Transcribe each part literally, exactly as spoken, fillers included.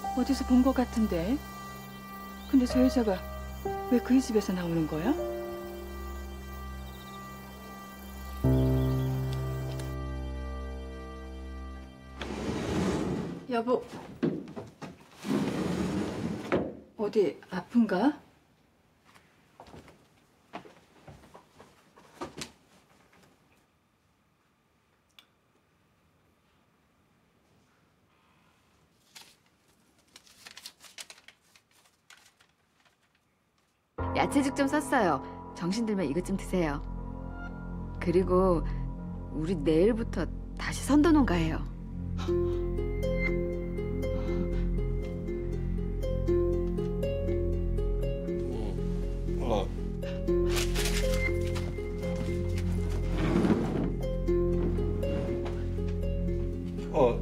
어디서 본 것 같은데. 근데 저 여자가 왜 그의 집에서 나오는 거야? 여보, 어디 아픈가? 야채죽 좀 썼어요. 정신 들면 이것 좀 드세요. 그리고 우리 내일부터 다시 선도 농가해요. 어. 어.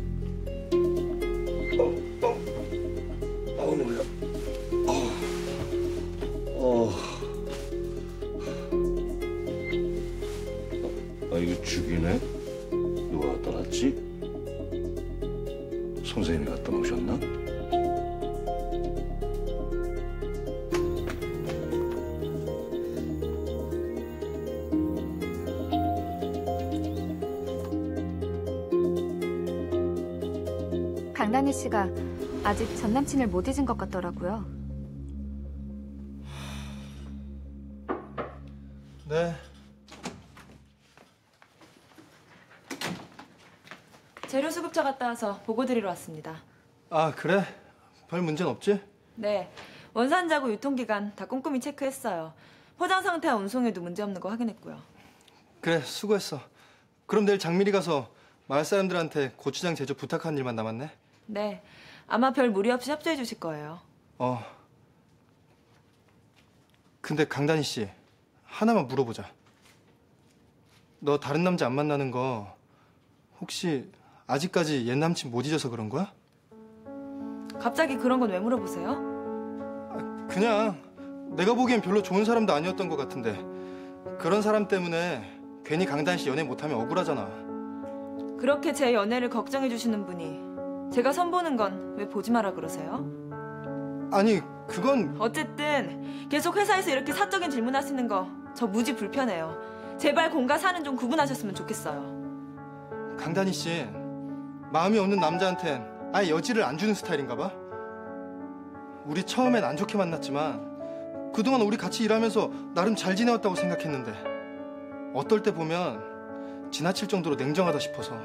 어. 어. 어, 뭐야? 어. 어. 아, 이거 죽이네? 누가 갖다 놨지? 선생님이 갖다 놓으셨나? 강다니 씨가 아직 전 남친을 못 잊은 것 같더라고요. 네. 재료 수급차 갔다 와서 보고 드리러 왔습니다. 아, 그래? 별 문제는 없지? 네, 원산자고 유통기간 다 꼼꼼히 체크했어요. 포장 상태와 운송에도 문제없는 거 확인했고요. 그래, 수고했어. 그럼 내일 장미리 가서 마을 사람들한테 고추장 제조 부탁하는 일만 남았네. 네, 아마 별 무리 없이 협조해 주실 거예요. 어. 근데 강다니 씨, 하나만 물어보자. 너 다른 남자 안 만나는 거 혹시 아직까지 옛 남친 못 잊어서 그런 거야? 갑자기 그런 건 왜 물어보세요? 아, 그냥 내가 보기엔 별로 좋은 사람도 아니었던 것 같은데 그런 사람 때문에 괜히 강다니 씨 연애 못하면 억울하잖아. 그렇게 제 연애를 걱정해 주시는 분이 제가 선보는 건 왜 보지 마라 그러세요? 아니, 그건... 어쨌든 계속 회사에서 이렇게 사적인 질문하시는 거 저 무지 불편해요. 제발 공과 사는 좀 구분하셨으면 좋겠어요. 강다니 씨, 마음이 없는 남자한텐 아예 여지를 안 주는 스타일인가 봐. 우리 처음엔 안 좋게 만났지만 그동안 우리 같이 일하면서 나름 잘 지내왔다고 생각했는데 어떨 때 보면 지나칠 정도로 냉정하다 싶어서.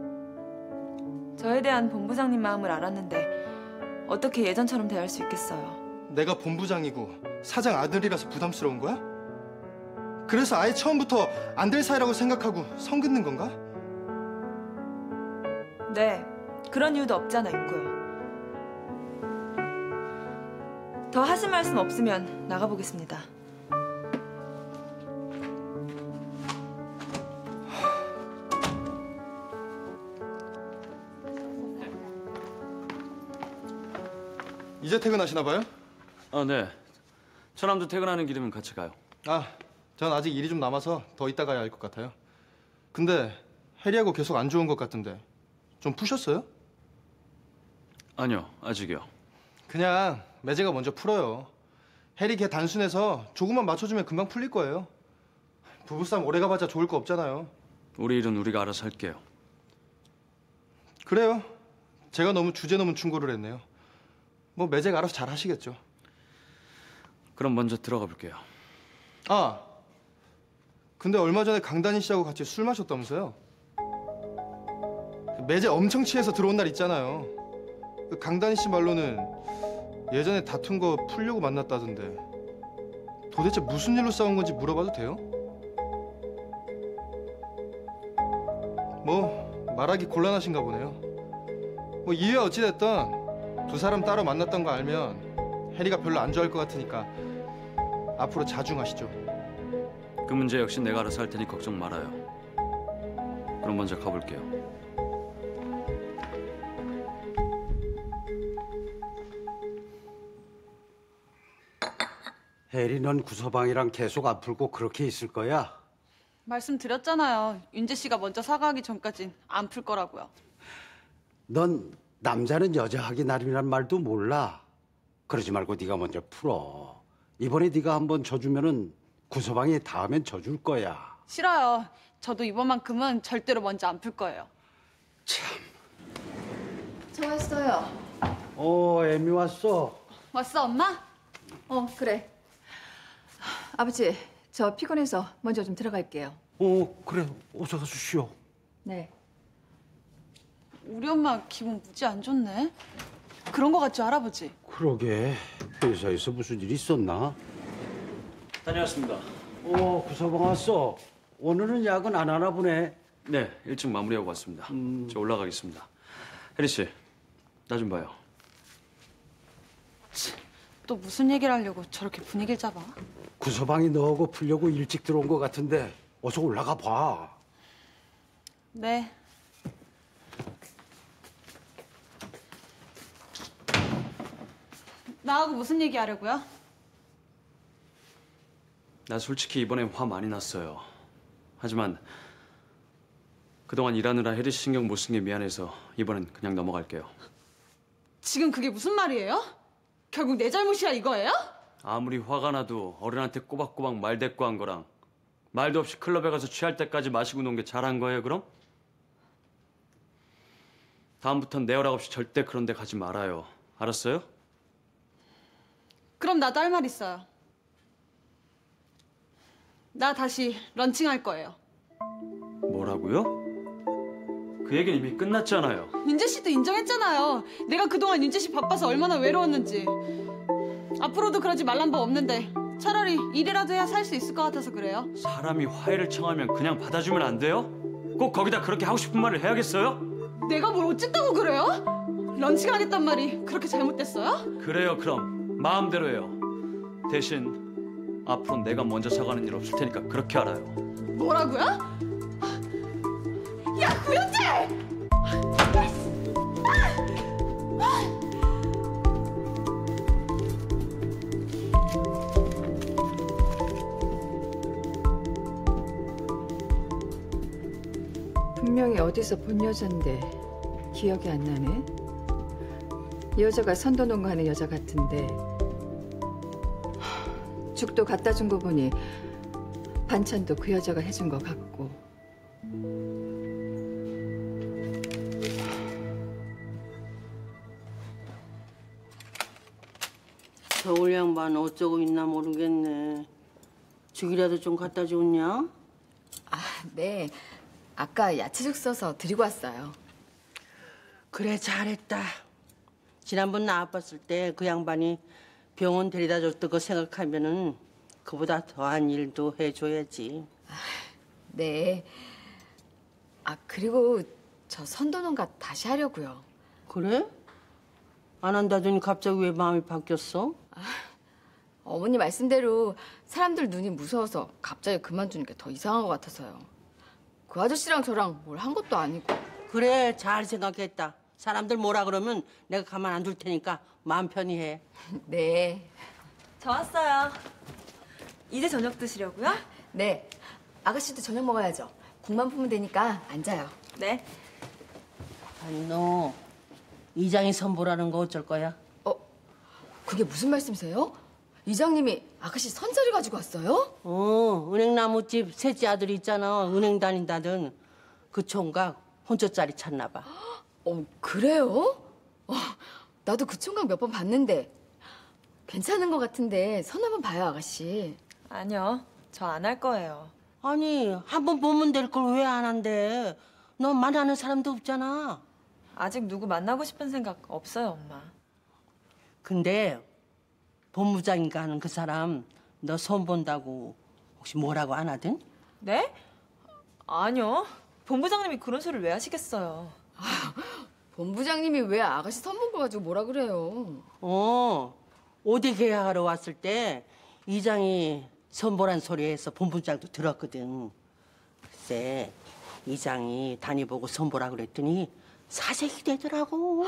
저에 대한 본부장님 마음을 알았는데 어떻게 예전처럼 대할 수 있겠어요. 내가 본부장이고 사장 아들이라서 부담스러운 거야? 그래서 아예 처음부터 안 될 사이라고 생각하고 선 긋는 건가? 네, 그런 이유도 없지 않아 있고요. 더 하실 말씀 없으면 나가보겠습니다. 이제 퇴근하시나 봐요? 아, 네. 처남도 퇴근하는 길이면 같이 가요. 아, 전 아직 일이 좀 남아서 더 이따 가야 할 것 같아요. 근데 해리하고 계속 안 좋은 것 같던데 좀 푸셨어요? 아니요, 아직이요. 그냥 매제가 먼저 풀어요. 해리 걔 단순해서 조금만 맞춰주면 금방 풀릴 거예요. 부부싸움 오래 가봤자 좋을 거 없잖아요. 우리 일은 우리가 알아서 할게요. 그래요. 제가 너무 주제 넘은 충고를 했네요. 뭐 매제가 알아서 잘 하시겠죠. 그럼 먼저 들어가 볼게요. 아, 근데 얼마 전에 강다니 씨하고 같이 술 마셨다면서요? 매제 엄청 취해서 들어온 날 있잖아요. 그 강다니 씨 말로는 예전에 다툰 거 풀려고 만났다던데 도대체 무슨 일로 싸운 건지 물어봐도 돼요? 뭐 말하기 곤란하신가 보네요. 뭐 이유야 어찌됐든 두 사람 따로 만났던 거 알면 해리가 별로 안 좋아할 것 같으니까 앞으로 자중하시죠. 그 문제 역시 내가 알아서 할 테니 걱정 말아요. 그럼 먼저 가볼게요. 혜리, 넌 구서방이랑 계속 안 풀고 그렇게 있을 거야? 말씀드렸잖아요. 윤재 씨가 먼저 사과하기 전까진 안 풀 거라고요. 넌 남자는 여자 하기 나름이란 말도 몰라. 그러지 말고 네가 먼저 풀어. 이번에 네가 한번 져주면은 구서방이 다음엔 져줄 거야. 싫어요. 저도 이번만큼은 절대로 먼저 안 풀 거예요. 참. 저 왔어요. 어, 애미 왔어. 왔어, 엄마? 어, 그래. 아버지, 저 피곤해서 먼저 좀 들어갈게요. 어, 그래. 어서 가서 쉬어. 네. 우리 엄마 기분 무지 안 좋네. 그런 거 같죠, 할아버지? 그러게. 회사에서 무슨 일 있었나? 다녀왔습니다. 어, 구서방 왔어. 오늘은 야근 안 하나 보네. 네, 일찍 마무리하고 왔습니다. 음. 저 올라가겠습니다. 혜리 씨, 나 좀 봐요. 또 무슨 얘기를 하려고 저렇게 분위기를 잡아? 구서방이 너하고 풀려고 일찍 들어온 것 같은데 어서 올라가 봐. 네. 나하고 무슨 얘기 하려고요? 나 솔직히 이번에 화 많이 났어요. 하지만 그동안 일하느라 혜리 씨 신경 못 쓴 게 미안해서 이번엔 그냥 넘어갈게요. 지금 그게 무슨 말이에요? 결국 내 잘못이야 이거예요? 아무리 화가 나도 어른한테 꼬박꼬박 말대꾸한 거랑 말도 없이 클럽에 가서 취할 때까지 마시고 논 게 잘한 거예요, 그럼? 다음부턴 내 허락 없이 절대 그런 데 가지 말아요. 알았어요? 그럼 나도 할 말 있어요. 나 다시 런칭할 거예요. 뭐라고요? 그 얘기는 이미 끝났잖아요. 윤재 씨도 인정했잖아요. 내가 그동안 윤재 씨 바빠서 얼마나 외로웠는지. 앞으로도 그러지 말란 법 없는데 차라리 일이라도 해야 살 수 있을 것 같아서 그래요. 사람이 화해를 청하면 그냥 받아주면 안 돼요? 꼭 거기다 그렇게 하고 싶은 말을 해야겠어요? 내가 뭘 어쨌다고 그래요? 런칭하겠단 말이 그렇게 잘못됐어요? 그래요, 그럼 마음대로 해요. 대신 앞으로 내가 먼저 사과하는 일 없을 테니까 그렇게 알아요. 뭐라고요? 야, 구현재! 분명히 어디서 본 여잔데 기억이 안 나네. 이 여자가 선도농가하는 여자 같은데 하, 죽도 갖다 준 거 보니 반찬도 그 여자가 해준 것 같고. 서울 양반 어쩌고 있나 모르겠네. 죽이라도 좀 갖다 줬냐? 아, 네. 아까 야채죽 써서 드리고 왔어요. 그래, 잘했다. 지난번 나 아팠을 때 그 양반이 병원 데려다 줬던 거 생각하면은 그보다 더한 일도 해줘야지. 네. 아, 그리고 저 선도농가 다시 하려고요. 그래? 안 한다더니 갑자기 왜 마음이 바뀌었어? 어머니 말씀대로 사람들 눈이 무서워서 갑자기 그만두는 게 더 이상한 것 같아서요. 그 아저씨랑 저랑 뭘 한 것도 아니고. 그래, 잘 생각했다. 사람들 뭐라 그러면 내가 가만 안 둘 테니까 마음 편히 해. 네. 저 왔어요. 이제 저녁 드시려고요? 네. 아가씨도 저녁 먹어야죠. 국만 풀면 되니까 앉아요. 네. 아니, 너 이장이 선보라는 거 어쩔 거야? 어? 그게 무슨 말씀이세요? 이장님이 아가씨 선자리 가지고 왔어요? 어, 은행나무집 셋째 아들이 있잖아. 은행 다닌다던. 그 총각 혼처짜리 찾나 봐. 어, 그래요? 어, 나도 그 총각 몇 번 봤는데 괜찮은 것 같은데 선 한번 봐요, 아가씨. 아니요. 저 안 할 거예요. 아니, 한 번 보면 될 걸 왜 안 한대? 너 만나는 사람도 없잖아. 아직 누구 만나고 싶은 생각 없어요, 엄마. 근데 본부장인가 하는 그 사람 너 손 본다고 혹시 뭐라고 안 하든? 네? 아니요. 본부장님이 그런 소리를 왜 하시겠어요. 본부장님이 왜 아가씨 선본 거 가지고 뭐라 그래요? 어, 오대 계약하러 왔을 때 이장이 선보란 소리해서 본부장도 들었거든. 글쎄, 이장이 다니보고 선보라 그랬더니 사색이 되더라고.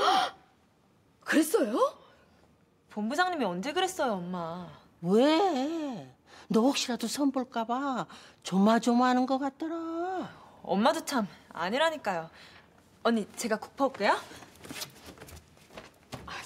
그랬어요? 본부장님이 언제 그랬어요, 엄마. 왜? 너 혹시라도 선볼까 봐 조마조마하는 것 같더라. 엄마도 참 아니라니까요. 언니, 제가 국 퍼올게요.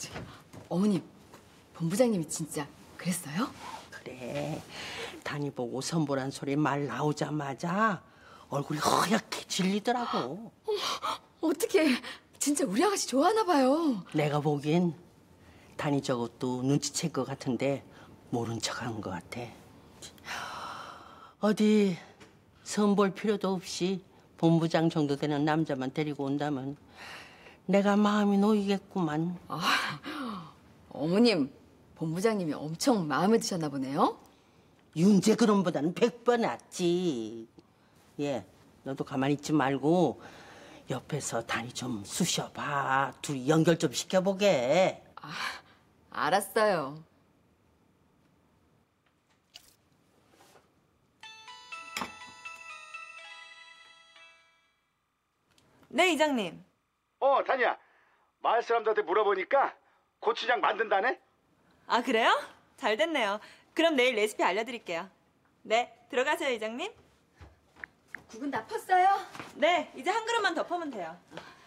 어머님, 본부장님이 진짜 그랬어요? 그래. 단이 보고 선보란 소리 말 나오자마자 얼굴이 허옇게 질리더라고. 어떻게 진짜 우리 아가씨 좋아하나 봐요. 내가 보기엔 단이 저것도 눈치챌 것 같은데 모른 척한 것 같아. 어디 선볼 필요도 없이 본부장 정도 되는 남자만 데리고 온다면 내가 마음이 놓이겠구만. 아, 어머님, 본부장님이 엄청 마음에 드셨나 보네요. 윤재 그놈보다는 백 번 낫지. 예, 너도 가만히 있지 말고 옆에서 단이 좀 쑤셔봐. 둘이 연결 좀 시켜보게. 아, 알았어요. 네, 이장님. 어, 다니야. 마을 사람들한테 물어보니까 고추장 만든다네? 아, 그래요? 잘 됐네요. 그럼 내일 레시피 알려드릴게요. 네, 들어가세요, 이장님. 국은 다 펐어요? 네, 이제 한 그릇만 더 퍼면 돼요.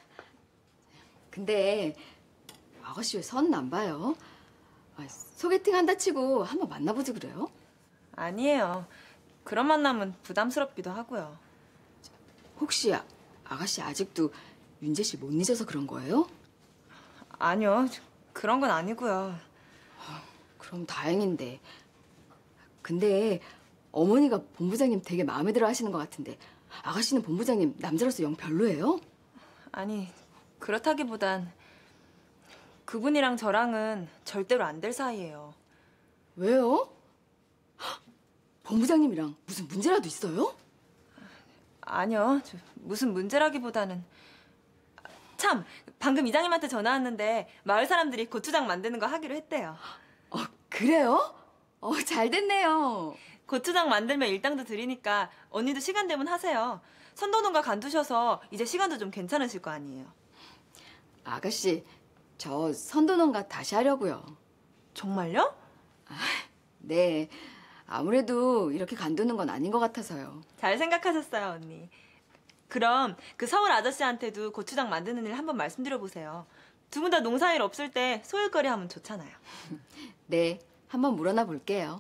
근데 아가씨 왜 선 안 봐요? 아, 소개팅 한다 치고 한번 만나보지 그래요? 아니에요. 그런 만남은 부담스럽기도 하고요. 혹시 아, 아가씨 아직도 윤재 씨 못 잊어서 그런 거예요? 아니요, 그런 건 아니고요. 그럼 다행인데. 근데 어머니가 본부장님 되게 마음에 들어 하시는 것 같은데 아가씨는 본부장님 남자로서 영 별로예요? 아니, 그렇다기보단 그분이랑 저랑은 절대로 안 될 사이예요. 왜요? 헉, 본부장님이랑 무슨 문제라도 있어요? 아니요, 저 무슨 문제라기보다는 참, 방금 이장님한테 전화 왔는데 마을 사람들이 고추장 만드는 거 하기로 했대요. 어, 그래요? 어, 잘 됐네요. 고추장 만들면 일당도 드리니까 언니도 시간 되면 하세요. 선도농가 간두셔서 이제 시간도 좀 괜찮으실 거 아니에요. 아가씨, 저 선도농가 다시 하려고요. 정말요? 아, 네, 아무래도 이렇게 간두는 건 아닌 것 같아서요. 잘 생각하셨어요, 언니. 그럼 그 서울 아저씨한테도 고추장 만드는 일 한번 말씀드려보세요. 두 분 다 농사일 없을 때 소일거리 하면 좋잖아요. 네, 한번 물어나 볼게요.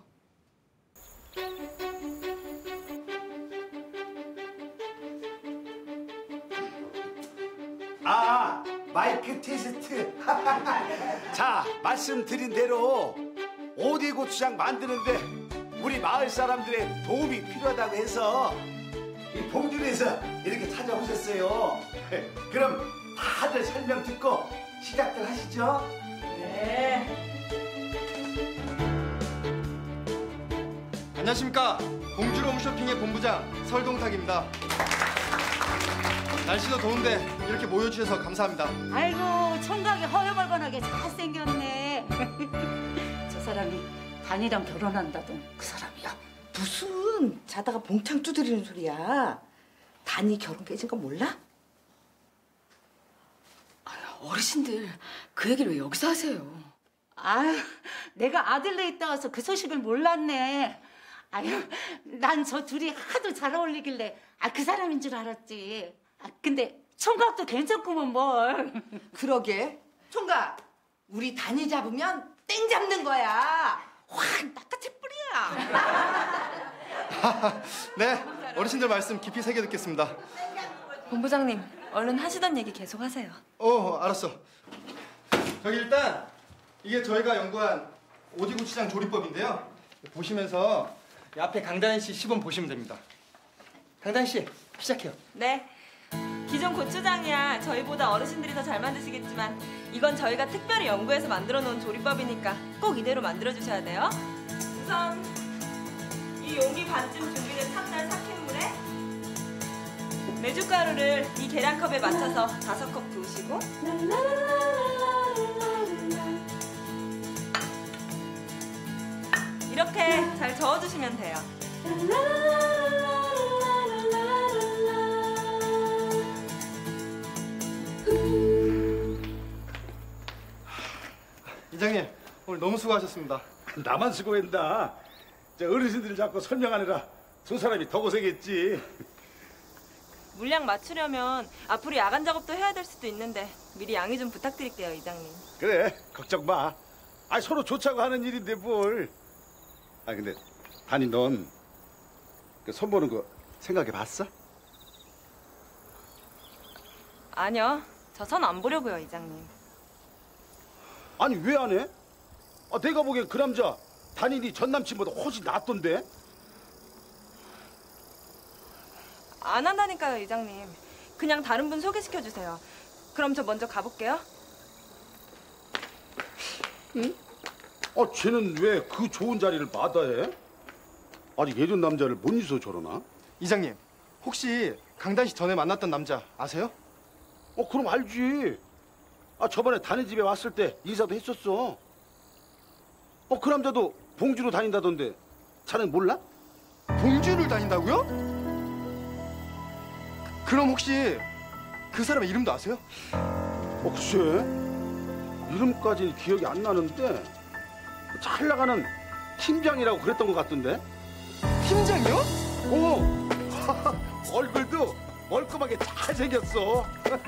아, 마이크 테스트. 자, 말씀드린 대로 오디 고추장 만드는데 우리 마을 사람들의 도움이 필요하다고 해서 이 봉준에서 이렇게 찾아오셨어요. 그럼 다들 설명 듣고 시작들 하시죠. 네. 안녕하십니까. 공주로 홈쇼핑의 본부장 설동탁입니다. 날씨도 더운데 이렇게 모여주셔서 감사합니다. 아이고, 청각이 허여멀건하게 잘생겼네. 저 사람이 단이랑 결혼한다던 그 사람이야. 무슨 자다가 봉창 두드리는 소리야. 단이 결혼 깨진 거 몰라? 아유, 어르신들 그 얘기를 왜 여기서 하세요? 아유, 내가 아들네 있다 와서 그 소식을 몰랐네. 아유, 난 저 둘이 하도 잘 어울리길래 아, 그 사람인 줄 알았지. 아, 근데 총각도 괜찮구먼 뭘. 그러게. 총각, 우리 단이 잡으면 땡 잡는 거야. 확 낚아채 뿌리야. 네, 어르신들 말씀 깊이 새겨 듣겠습니다. 본부장님, 얼른 하시던 얘기 계속 하세요. 어, 알았어. 저기 일단 이게 저희가 연구한 오디고추장 조리법인데요. 보시면서 이 앞에 강다현 씨 시범 보시면 됩니다. 강다현 씨, 시작해요. 네. 기존 고추장이야 저희보다 어르신들이 더 잘 만드시겠지만 이건 저희가 특별히 연구해서 만들어 놓은 조리법이니까 꼭 이대로 만들어 주셔야 돼요. 우선 이 용기 반쯤 준비된 찹쌀 사 캔물에 메주가루를 이 계량컵에 맞춰서 다섯 컵 부으시고 이렇게 잘 저어주시면 돼요. 이장님, 오늘 너무 수고하셨습니다. 나만 수고했다. 저 어르신들이 자꾸 설명하느라 두 사람이 더 고생했지. 물량 맞추려면 앞으로 야간 작업도 해야 될 수도 있는데 미리 양해 좀 부탁드릴게요, 이장님. 그래, 걱정 마. 아, 서로 좋자고 하는 일인데 뭘. 아, 근데 단이 넌 그 선 보는 거 생각해 봤어? 아니요, 저 선 안 보려고요, 이장님. 아니 왜 안 해? 아, 내가 보기엔 그 남자 단인이 전 남친보다 훨씬 낫던데. 안 한다니까요, 이장님. 그냥 다른 분 소개시켜 주세요. 그럼 저 먼저 가볼게요. 응? 아, 쟤는 왜 그 좋은 자리를 마다해? 아니 예전 남자를 못 잊어 저러나? 이장님, 혹시 강단 씨 전에 만났던 남자 아세요? 어, 그럼 알지. 아, 저번에 단이 집에 왔을 때 인사도 했었어. 어, 그 남자도 봉주로 다닌다던데 자넨 몰라? 봉주를 다닌다고요? 그럼 혹시 그 사람의 이름도 아세요? 어, 글쎄. 이름까지는 기억이 안 나는데 잘 나가는 팀장이라고 그랬던 것 같던데. 팀장이요? 어. 얼굴도 멀끔하게 잘생겼어.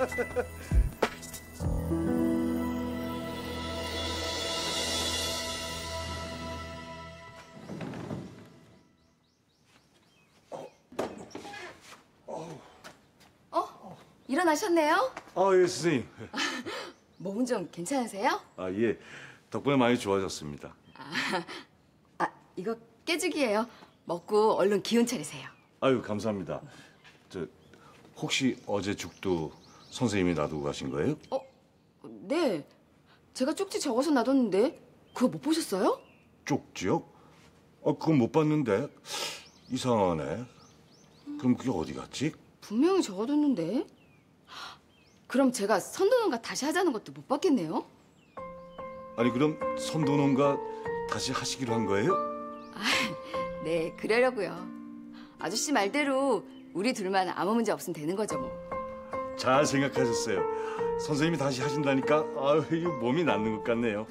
어? 일어나셨네요? 아, 예, 선생님. 몸은 좀 괜찮으세요? 아, 예. 덕분에 많이 좋아졌습니다. 아, 아 이거 깨죽이에요. 먹고 얼른 기운 차리세요. 아유, 감사합니다. 저 혹시 어제 죽도 선생님이 놔두고 가신 거예요? 어? 네. 제가 쪽지 적어서 놔뒀는데 그거 못 보셨어요? 쪽지요? 아, 그건 못 봤는데. 이상하네. 그럼 그게 어디 갔지? 분명히 적어뒀는데. 그럼 제가 선도농가 다시 하자는 것도 못 받겠네요? 아니, 그럼 선도농가 다시 하시기로 한 거예요? 아, 네, 그러려고요. 아저씨 말대로 우리 둘만 아무 문제 없으면 되는 거죠, 뭐. 잘 생각하셨어요. 선생님이 다시 하신다니까 아유, 몸이 낫는 것 같네요.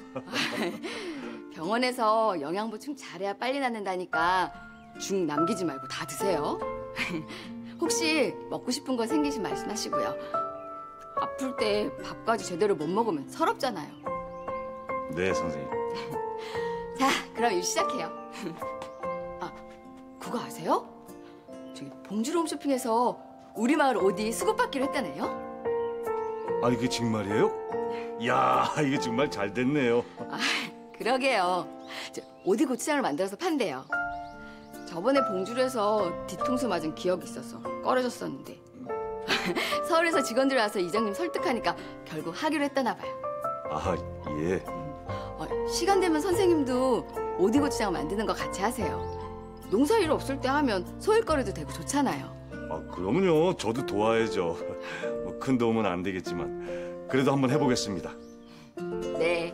병원에서 영양보충 잘해야 빨리 낫는다니까 죽 남기지 말고 다 드세요. 혹시 먹고 싶은 거 생기신 말씀하시고요. 아플 때 밥까지 제대로 못 먹으면 서럽잖아요. 네, 선생님. 자, 그럼 일 시작해요. 아, 그거 아세요? 저기 봉주로 홈쇼핑에서 우리 마을 옷이 수급받기로 했다네요. 아니, 그게 정말이에요? 이야, 이게 정말 잘 됐네요. 아, 그러게요. 저 오디 고추장을 만들어서 판대요. 저번에 봉주로에서 뒤통수 맞은 기억이 있어서 꺼려졌었는데 서울에서 직원들 와서 이장님 설득하니까 결국 하기로 했다나 봐요. 아, 예. 어, 시간 되면 선생님도 오디 고추장 만드는 거 같이 하세요. 농사일 없을 때 하면 소일거리도 되고 좋잖아요. 아, 그럼요. 저도 도와야죠. 뭐 큰 도움은 안 되겠지만 그래도 한번 해보겠습니다. 네.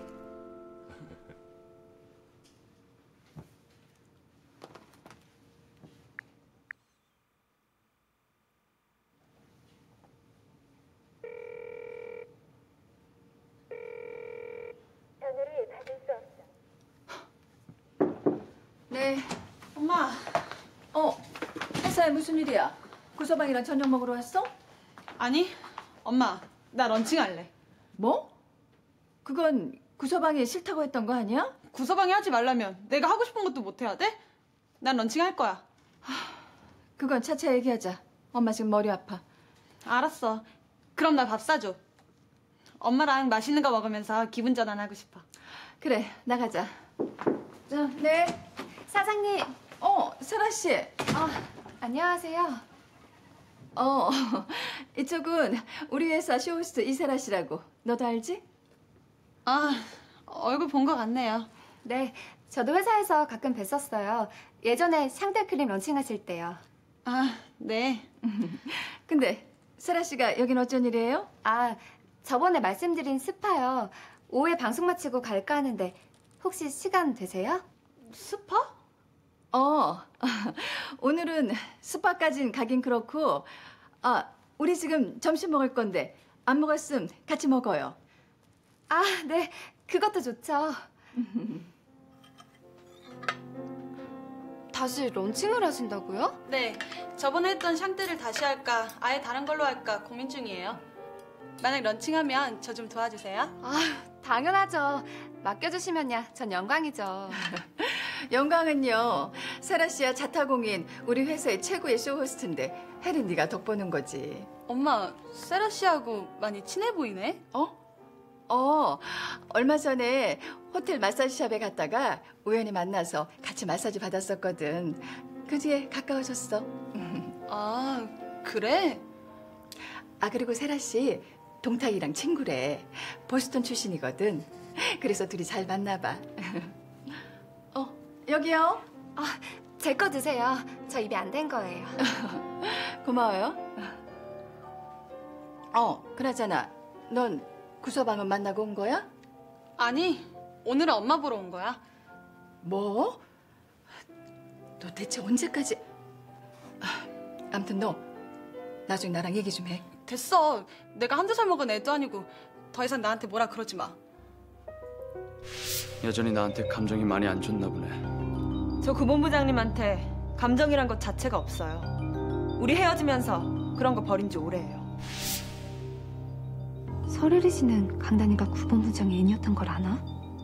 네. 엄마. 어, 회사에 무슨 일이야? 구서방이랑 저녁 먹으러 왔어? 아니, 엄마. 나 런칭할래. 뭐? 그건 구서방이 싫다고 했던 거 아니야? 구서방이 하지 말라면 내가 하고 싶은 것도 못 해야 돼? 난 런칭할 거야. 그건 차차 얘기하자. 엄마 지금 머리 아파. 알았어. 그럼 나 밥 사줘. 엄마랑 맛있는 거 먹으면서 기분 전환하고 싶어. 그래, 나가자. 자, 네. 사장님. 어, 설아 씨. 아, 안녕하세요. 어, 이쪽은 우리 회사 쇼호스트 이설아 씨라고. 너도 알지? 아, 얼굴 본 것 같네요. 네, 저도 회사에서 가끔 뵀었어요. 예전에 샹들 크림 런칭하실 때요. 아, 네. 근데 설아 씨가 여긴 어쩐 일이에요? 아, 저번에 말씀드린 스파요. 오후에 방송 마치고 갈까 하는데 혹시 시간 되세요? 스파? 어, 오늘은 스파까진 가긴 그렇고, 아, 우리 지금 점심 먹을 건데 안 먹었음 같이 먹어요. 아, 네, 그것도 좋죠. 다시 런칭을 하신다고요? 네, 저번에 했던 샹들을 다시 할까 아예 다른 걸로 할까 고민 중이에요. 만약 런칭하면 저 좀 도와주세요. 아, 당연하죠. 맡겨주시면야 전 영광이죠. 영광은요. 세라 씨야 자타공인 우리 회사의 최고의 쇼호스트인데 혜린 네가 덕보는 거지. 엄마, 세라 씨하고 많이 친해 보이네? 어? 어, 얼마 전에 호텔 마사지샵에 갔다가 우연히 만나서 같이 마사지 받았었거든. 그 뒤에 가까워졌어. 아, 그래? 아, 그리고 세라 씨 동탁이랑 친구래. 보스턴 출신이거든. 그래서 둘이 잘 맞나 봐. 어, 여기요. 아, 제 거 드세요. 저 입에 안 댄 거예요. 고마워요. 어, 그나저나 넌 구서방은 만나고 온 거야? 아니, 오늘은 엄마 보러 온 거야. 뭐? 너 대체 언제까지... 아무튼 너 나중에 나랑 얘기 좀 해. 됐어. 내가 한두 살 먹은 애도 아니고 더 이상 나한테 뭐라 그러지 마. 여전히 나한테 감정이 많이 안 좋나 보네. 저 구본부장님한테 감정이란 것 자체가 없어요. 우리 헤어지면서 그런 거 버린 지 오래예요. 설혜리 씨는 강단이가 구본부장의 애인이었던 걸 아나?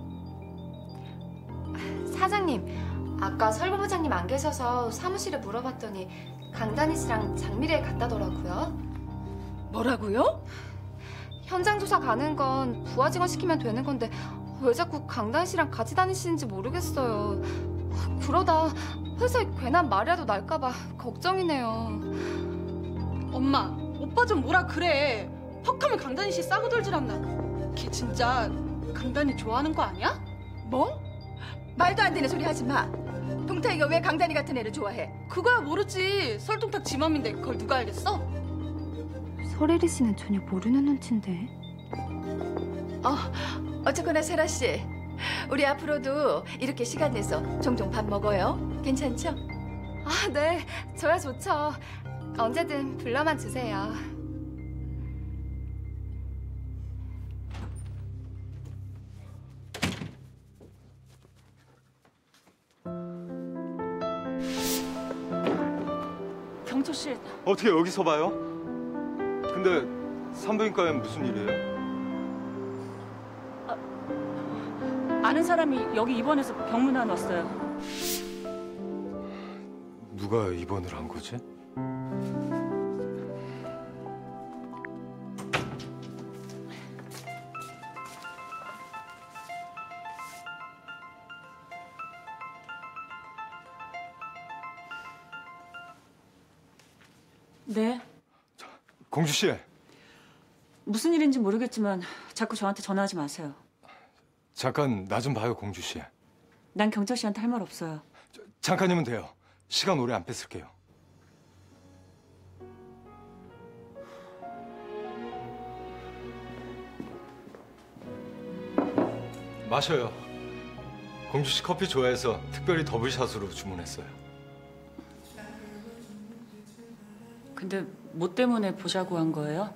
사장님, 아까 설부부장님 안 계셔서 사무실에 물어봤더니 강단이 씨랑 장미래에 갔다더라고요. 뭐라고요? 현장 조사 가는 건 부하 직원 시키면 되는 건데 왜 자꾸 강단이 씨랑 같이 다니시는지 모르겠어요. 그러다 회사에 괜한 말이라도 날까 봐 걱정이네요. 엄마, 오빠 좀 뭐라 그래. 퍽하면 강단이 씨 싸고 돌질 않나. 걔 진짜 강단이 좋아하는 거 아니야? 뭐? 말도 안 되는 소리 하지 마. 동탁이가 왜 강단이 같은 애를 좋아해? 그거야 모르지. 설동탁 지 맘인데 그걸 누가 알겠어? 설혜리 씨는 전혀 모르는 눈치인데. 어, 어쨌거나 세라 씨, 우리 앞으로도 이렇게 시간 내서 종종 밥 먹어요. 괜찮죠? 아, 네. 저야 좋죠. 언제든 불러만 주세요. 경초씨. 어떻게 여기서 봐요? 근데 산부인과엔 무슨 일이에요? 아는 사람이 여기 입원해서 병문안 왔어요. 누가 입원을 한 거지? 네. 공주 씨. 무슨 일인지 모르겠지만 자꾸 저한테 전화하지 마세요. 잠깐 나 좀 봐요, 공주 씨. 난 경철 씨한테 할 말 없어요. 잠깐이면 돼요. 시간 오래 안 뺏을게요. 마셔요. 공주 씨 커피 좋아해서 특별히 더블샷으로 주문했어요. 근데 뭐 때문에 보자고 한 거예요?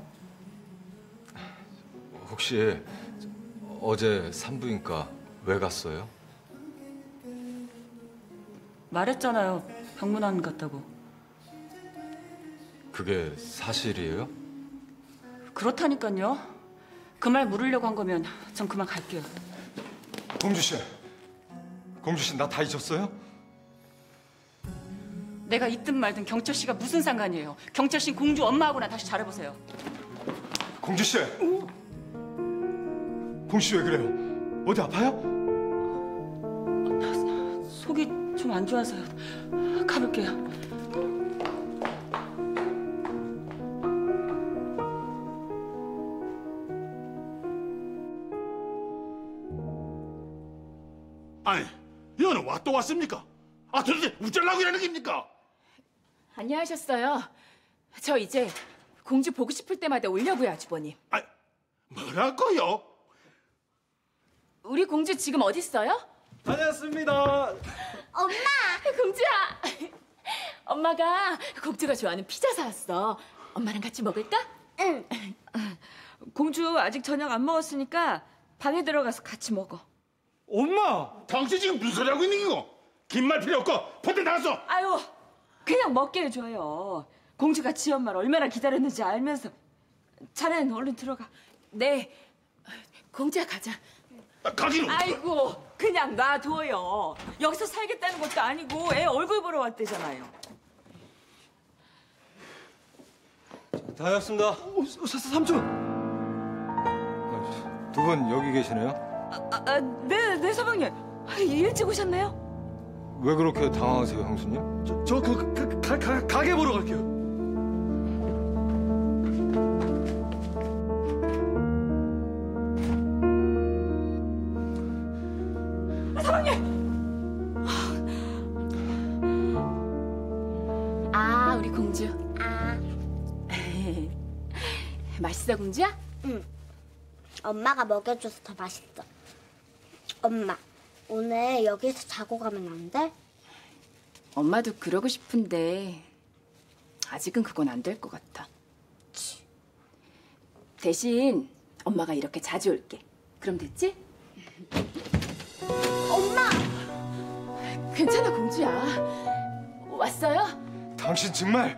혹시 어제 산부인과 왜 갔어요? 말했잖아요. 병문안 갔다고. 그게 사실이에요? 그렇다니까요. 그 말 물으려고 한 거면 전 그만 갈게요. 공주 씨. 공주 씨 나 다 잊었어요? 내가 있든 말든 경철 씨가 무슨 상관이에요. 경철 씨는 공주 엄마하고나 다시 잘해보세요. 공주 씨. 공주 씨 왜 그래요? 어디 아파요? 속이 좀 안 좋아서요. 가볼게요. 아니, 여는 와 또 왔습니까? 아, 도대체 우짤라고 이러는 겁니까? 안녕하셨어요. 저 이제 공주 보고 싶을 때마다 오려고요, 아주버님. 아, 뭐라고요? 우리 공주 지금 어디 있어요? 다녔습니다. 엄마! 공주야! 엄마가 공주가 좋아하는 피자 사왔어. 엄마랑 같이 먹을까? 응. 공주 아직 저녁 안 먹었으니까 방에 들어가서 같이 먹어. 엄마! 당신 지금 무슨 소리 하고 있는 거고? 긴 말 필요 없고 밖에 나가서! 아유, 그냥 먹게 해줘요. 공주가 지 엄마를 얼마나 기다렸는지 알면서. 자넨 얼른 들어가. 네. 공주야 가자. 아, 가기는. 아이고 그냥 놔둬요. 여기서 살겠다는 것도 아니고 애 얼굴 보러 왔대잖아요. 다녀왔습니다. 어, 사, 삼촌. 두 분 여기 계시네요? 아, 아, 네, 네 서방님. 아, 일찍 오셨네요? 왜 그렇게 당황하세요, 형수님? 저, 저 그, 그, 가, 가, 가게 보러 갈게요. 아, 우리 공주. 아. 맛있어, 공주야? 응. 엄마가 먹여줘서 더 맛있어. 엄마, 오늘 여기서 자고 가면 안 돼? 엄마도 그러고 싶은데 아직은 그건 안 될 것 같아. 대신 엄마가 이렇게 자주 올게. 그럼 됐지? 엄마! 괜찮아, 공주야. 왔어요? 당신 정말...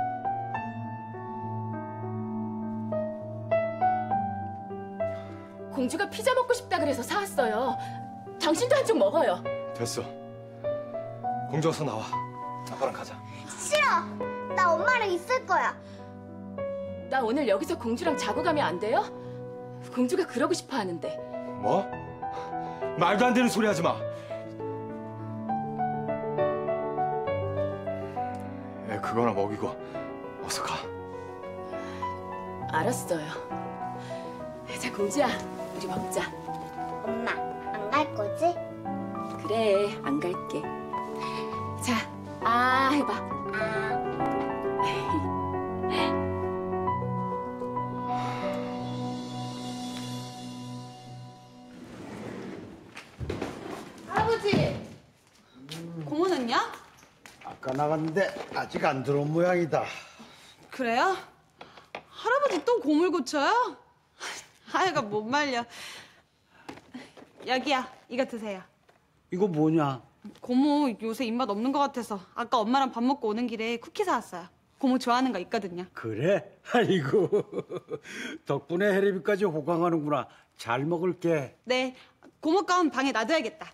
공주가 피자 먹고 싶다 그래서 사왔어요. 당신도 한 쪽 먹어요. 됐어. 공주 어서 나와. 아빠랑 가자. 싫어! 나 엄마랑 있을 거야. 나 오늘 여기서 공주랑 자고 가면 안 돼요? 공주가 그러고 싶어 하는데. 뭐? 말도 안 되는 소리 하지 마. 애 그거나 먹이고 어서 가. 알았어요. 자, 공주야, 우리 먹자. 엄마, 안 갈 거지? 그래, 안 갈게. 자, 아 해봐. 할아버지! 고모는요? 아까 나갔는데 아직 안 들어온 모양이다. 그래요? 할아버지 또 고물 고쳐요? 아이가 못 말려. 여기야, 이거 드세요. 이거 뭐냐? 고모 요새 입맛 없는 것 같아서 아까 엄마랑 밥 먹고 오는 길에 쿠키 사왔어요. 고모 좋아하는 거 있거든요. 그래? 아이고 덕분에 혜림이까지 호강하는구나. 잘 먹을게. 네, 고모 건 방에 놔둬야겠다.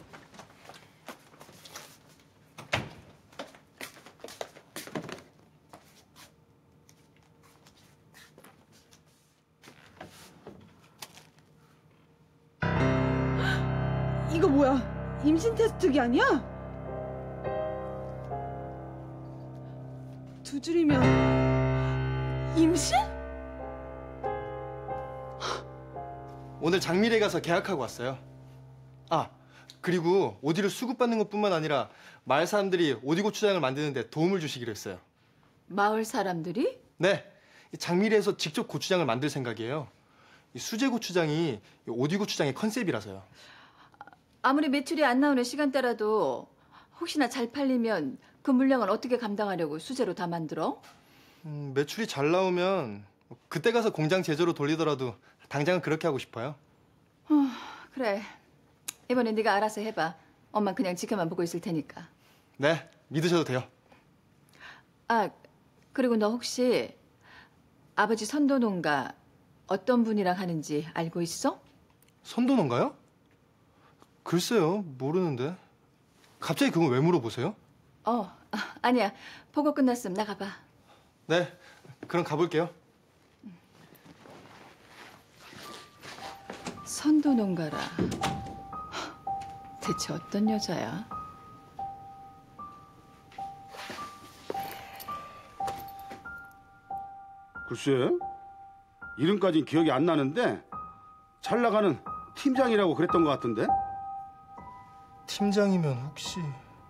이거 뭐야? 임신 테스트기 아니야? 두 줄이면 임신? 오늘 장미래 가서 계약하고 왔어요. 아, 그리고 오디를 수급받는 것뿐만 아니라 마을 사람들이 오디 고추장을 만드는데 도움을 주시기로 했어요. 마을 사람들이? 네, 이 장미래에서 직접 고추장을 만들 생각이에요. 이 수제 고추장이 이 오디 고추장의 컨셉이라서요. 아무리 매출이 안 나오는 시간대라도 혹시나 잘 팔리면 그 물량을 어떻게 감당하려고 수제로 다 만들어? 음, 매출이 잘 나오면 그때 가서 공장 제조로 돌리더라도 당장은 그렇게 하고 싶어요. 어, 그래. 이번엔 네가 알아서 해봐. 엄만 그냥 지켜만 보고 있을 테니까. 네, 믿으셔도 돼요. 아, 그리고 너 혹시 아버지 선도농가 어떤 분이랑 하는지 알고 있어? 선도농가요? 글쎄요, 모르는데. 갑자기 그건 왜 물어보세요? 어, 아, 아니야. 보고 끝났음. 나가봐. 네, 그럼 가볼게요. 선도농가라. 대체 어떤 여자야? 글쎄, 이름까진 기억이 안 나는데 잘 나가는 팀장이라고 그랬던 것 같은데? 팀장이면 혹시...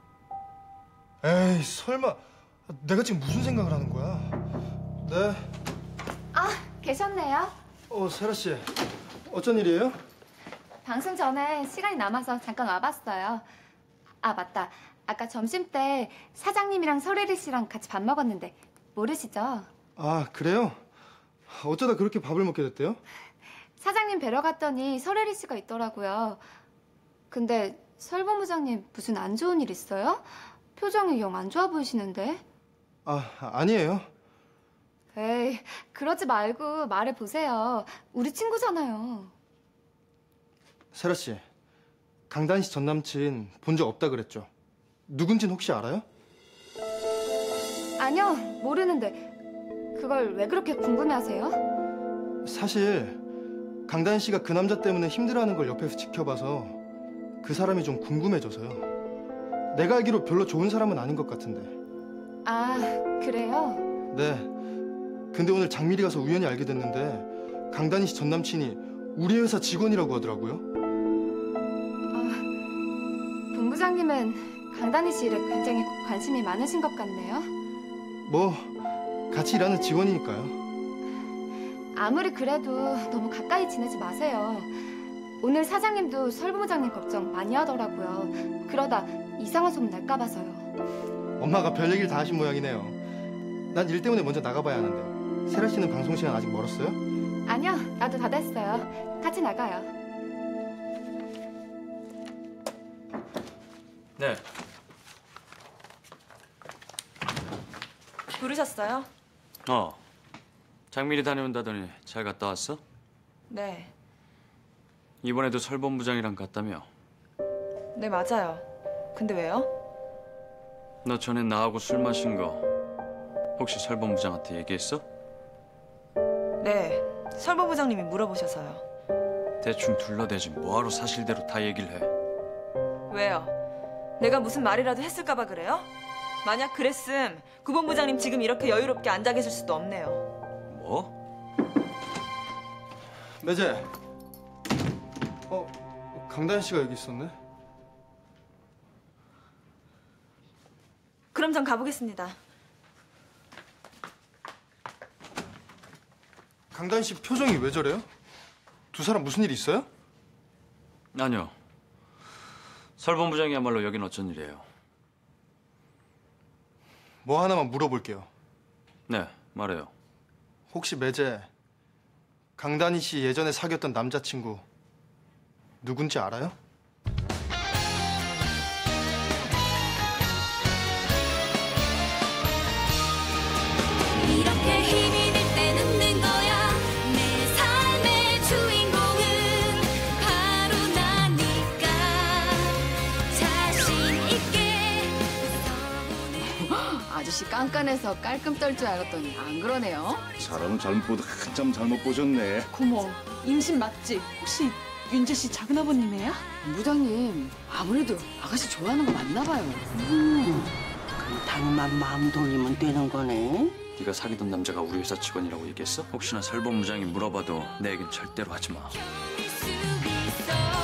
에이, 설마 내가 지금 무슨 생각을 하는 거야? 네. 아, 계셨네요. 어, 세라 씨. 어쩐 일이에요? 방송 전에 시간이 남아서 잠깐 와봤어요. 아, 맞다. 아까 점심 때 사장님이랑 설혜리 씨랑 같이 밥 먹었는데 모르시죠? 아, 그래요? 어쩌다 그렇게 밥을 먹게 됐대요? 사장님 뵈러 갔더니 설혜리 씨가 있더라고요. 근데 설 본부장님 무슨 안 좋은 일 있어요? 표정이 영 안 좋아 보이시는데. 아, 아니에요. 에이, 그러지 말고 말해보세요. 우리 친구잖아요. 세라 씨, 강단 씨 전 남친 본 적 없다 그랬죠? 누군진 혹시 알아요? 아니요, 모르는데 그걸 왜 그렇게 궁금해하세요? 사실 강단 씨가 그 남자 때문에 힘들어하는 걸 옆에서 지켜봐서 그 사람이 좀 궁금해져서요. 내가 알기로 별로 좋은 사람은 아닌 것 같은데. 아, 그래요? 네. 근데 오늘 장미리 가서 우연히 알게 됐는데 강단희 씨 전 남친이 우리 회사 직원이라고 하더라고요. 본부장님은 강다니 씨 일에 굉장히 관심이 많으신 것 같네요. 뭐 같이 일하는 직원이니까요. 아무리 그래도 너무 가까이 지내지 마세요. 오늘 사장님도 설 부부장님 걱정 많이 하더라고요. 그러다 이상한 소문 날까 봐서요. 엄마가 별 얘기를 다 하신 모양이네요. 난 일 때문에 먼저 나가봐야 하는데. 세라 씨는 방송 시간 아직 멀었어요? 아니요, 나도 다 됐어요. 같이 나가요. 네. 부르셨어요? 어. 장미리 다녀온다더니 잘 갔다 왔어? 네. 이번에도 설 본부장이랑 갔다며? 네, 맞아요. 근데 왜요? 너 전에 나하고 술 마신 거 혹시 설 본부장한테 얘기했어? 네. 설보 부장님이 물어보셔서요. 대충 둘러대지 뭐하러 사실대로 다 얘기를 해. 왜요? 내가 무슨 말이라도 했을까 봐 그래요? 만약 그랬음 구 본부장님 지금 이렇게 여유롭게 앉아 계실 수도 없네요. 뭐? 매제. 어, 강다현 씨가 여기 있었네. 그럼 전 가보겠습니다. 강다현 씨 표정이 왜 저래요? 두 사람 무슨 일 있어요? 아니요. 설 본부장이야말로 여긴 어쩐 일이에요? 뭐 하나만 물어볼게요. 네, 말해요. 혹시 매제 강다니 씨 예전에 사귀었던 남자친구 누군지 알아요? 이렇게 힘이 될 때 웃는 거야. 내 삶의 주인공은 바로 나니까 자신 있게 아저씨 깐깐해서 깔끔 떨 줄 알았더니 안 그러네요. 사람은 잘못 보다 한참 잘못 보셨네. 고모, 임신 맞지? 혹시 윤재 씨 작은아버님이에요? 부장님, 아무래도 아가씨 좋아하는 거 맞나 봐요. 음, 그럼 당만 마음 돌리면 되는 거네. 네가 사귀던 남자가 우리 회사 직원이라고 얘기했어? 혹시나 설 본부장이 물어봐도 내 얘긴 절대로 하지 마. 수 있어.